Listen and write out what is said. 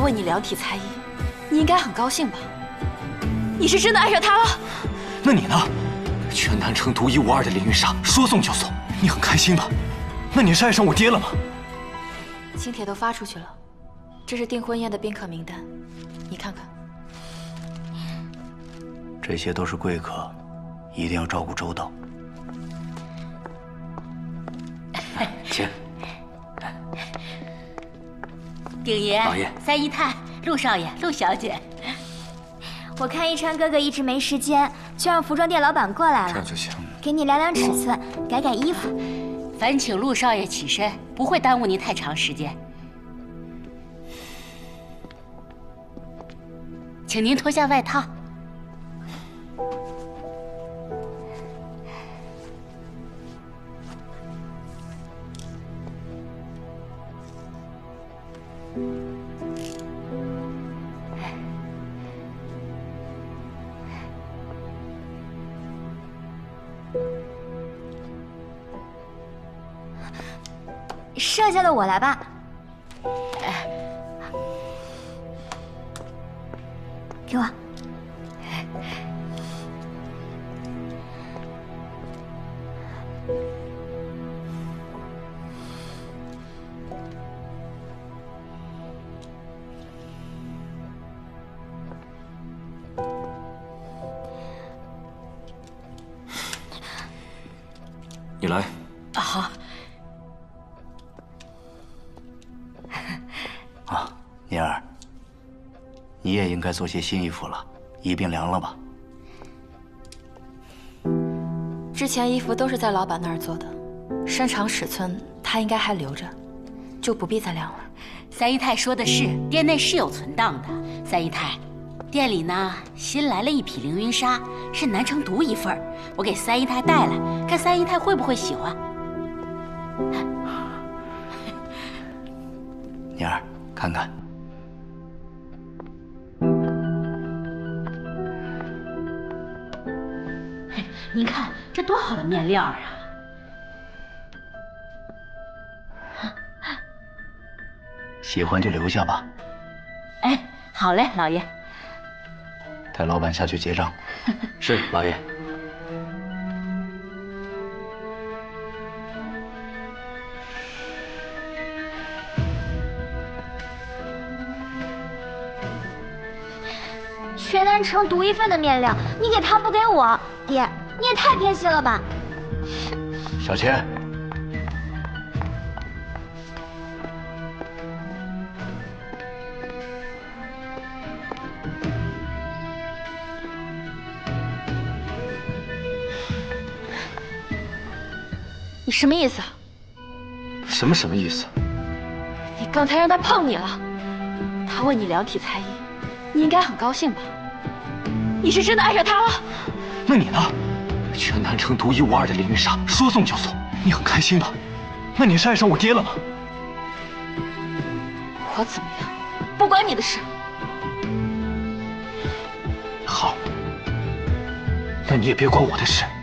为你量体裁衣，你应该很高兴吧？你是真的爱上他了？ 那你呢？全南城独一无二的凌云纱，说送就送，你很开心吧？那你是爱上我爹了吗？ 请帖都发出去了，这是订婚宴的宾客名单，你看看。 这些都是贵客，一定要照顾周到。请。 鼎爷、 老爷、 三姨太、陆少爷、陆小姐， 我看一川哥哥一直没时间，就让服装店老板过来了。 这样就行。 给你量量尺寸，改改衣服。 烦请陆少爷起身，不会耽误您太长时间。请您脱下外套。 剩下的我来吧。给我。 你来。 好。 宁儿，你也应该做些新衣服了，一并量了吧。 之前衣服都是在老板那儿做的，身长尺寸他应该还留着，就不必再量了。 三姨太说的是，店内是有存档的。三姨太，店里呢新来了一匹凌云纱，是南城独一份，我给三姨太带来，看三姨太会不会喜欢。 宁儿，看看。 您看这多好的面料啊！ 喜欢就留下吧。 哎，好嘞，老爷。 带老板下去结账。是，老爷。 全南城独一份的面料，你给他不给我，爹，你也太偏心了吧！ 小千， 你什么意思？ 什么意思？ 你刚才让他碰你了，他为你量体裁衣，你应该很高兴吧？你是真的爱上他了？ 那你呢？全南城独一无二的凌云纱，说送就送，你很开心吧？那你是爱上我爹了吗？ 我怎么样，不关你的事。 好，那你也别管我的事。